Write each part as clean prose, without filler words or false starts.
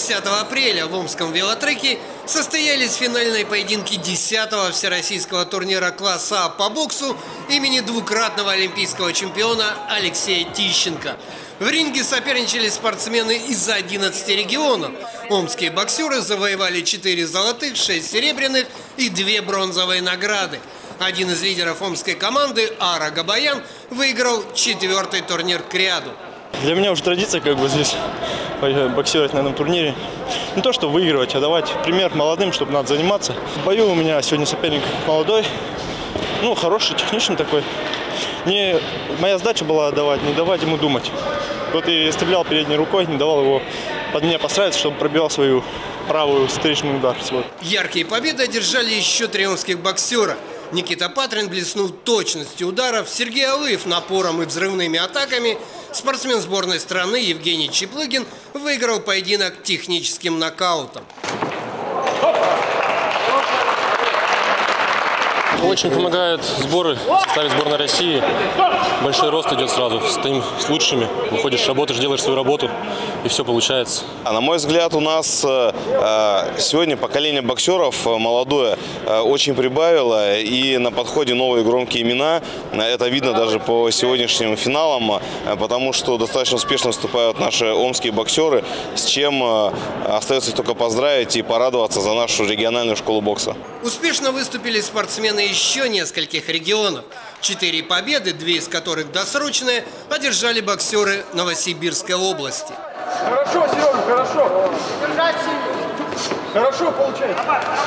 10 апреля в Омском велотреке состоялись финальные поединки 10-го всероссийского турнира класса А по боксу имени двукратного олимпийского чемпиона Алексея Тищенко. В ринге соперничали спортсмены из 11 регионов. Омские боксеры завоевали 4 золотых, 6 серебряных и 2 бронзовые награды. Один из лидеров омской команды, Ара Габаян, выиграл 4-й турнир к ряду. Для меня уже традиция здесь боксировать на этом турнире. Не то, что выигрывать, а давать пример молодым, чтобы надо заниматься. В бою у меня сегодня соперник молодой, хороший, техничный такой. Моя задача была не давать ему думать. Вот и стрелял передней рукой, не давал его под меня подстраиваться, чтобы пробивал свою правую встречный удар свой. Яркие победы одержали еще 3 омских боксера. Никита Патрин блеснул точностью ударов, Сергей Алыев напором и взрывными атаками. Спортсмен сборной страны Евгений Чеплыгин выиграл поединок техническим нокаутом. Очень помогают сборы в составе сборной России. Большой рост идет сразу. Стоим с лучшими. Выходишь, работаешь, делаешь свою работу, и все получается. На мой взгляд, у нас сегодня поколение боксеров молодое очень прибавило. И на подходе новые громкие имена. Это видно даже по сегодняшним финалам, потому что достаточно успешно выступают наши омские боксеры, с чем остается только поздравить и порадоваться за нашу региональную школу бокса. Успешно выступили спортсмены еще нескольких регионов. 4 победы, 2 из которых досрочные, одержали боксеры Новосибирской области. Хорошо, Серега, хорошо. Держать сильно. Хорошо получается.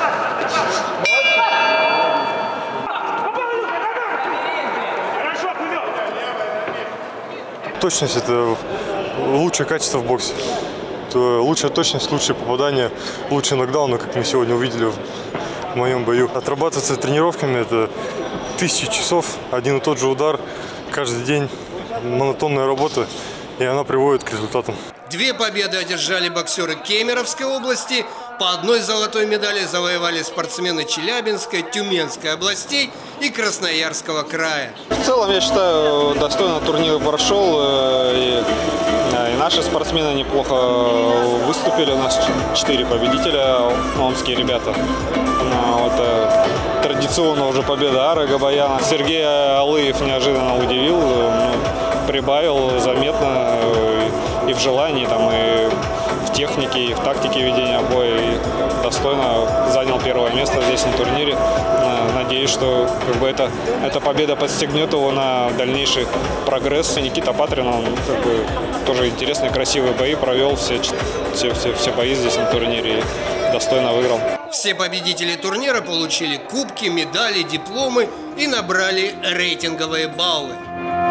Точность – это лучшее качество в боксе. Это лучшая точность, лучшее попадание, лучшие нокдауны, как мы сегодня увидели в моем бою. Отрабатываться тренировками – это 1000 часов, один и тот же удар каждый день, монотонная работа, и она приводит к результатам. 2 победы одержали боксеры Кемеровской области, по 1 золотой медали завоевали спортсмены Челябинской, Тюменской областей и Красноярского края. В целом, я считаю, достойно турнир прошел, и наши спортсмены неплохо выступили. У нас 4 победителя, омские ребята. Традиционно уже победа Ары Габаяна. Сергей Алыев неожиданно удивил, прибавил заметно и в желании, и в технике, и в тактике ведения боя. И достойно занял 1-е место здесь на турнире. Надеюсь, что эта победа подстегнет его на дальнейший прогресс. Никита Патрин, он тоже интересные, красивые бои провел, все бои здесь на турнире и достойно выиграл. Все победители турнира получили кубки, медали, дипломы и набрали рейтинговые баллы.